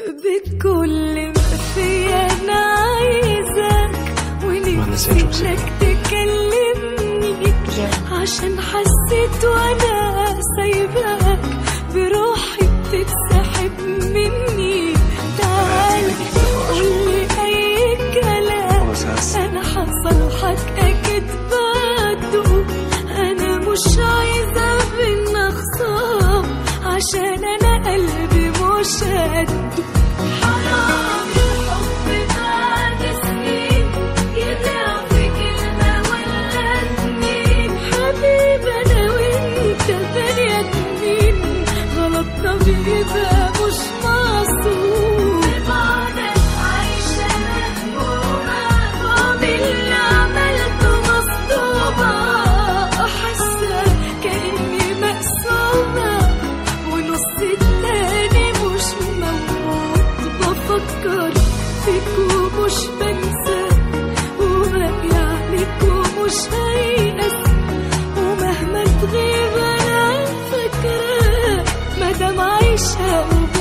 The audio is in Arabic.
بكل ما فيا انا عايزك ونفسي انك تكلمني، عشان حسيت وانا سايباك بروحي بتتسحب مني. تعال قولي اي كلام انا حصلحك اكيد بعده. انا مش عايزة بينا خصام عشان انا قلبي مش قده. حرام الحب بعد سنين يضيع في كلمة ولا اتنين. حبيبي انا وانت بني ادمين، غلطنا بيبقى مش معصوم. ببعدك عايشة مهمومة باللي عملته مصدومة، حاسة كأني مقسومة ونص التاني مش موجود. بفكر فيك ومش بنساك وباقي عليك ومش هيأس، ومهما تغيب انا فاكراك مادام عايشة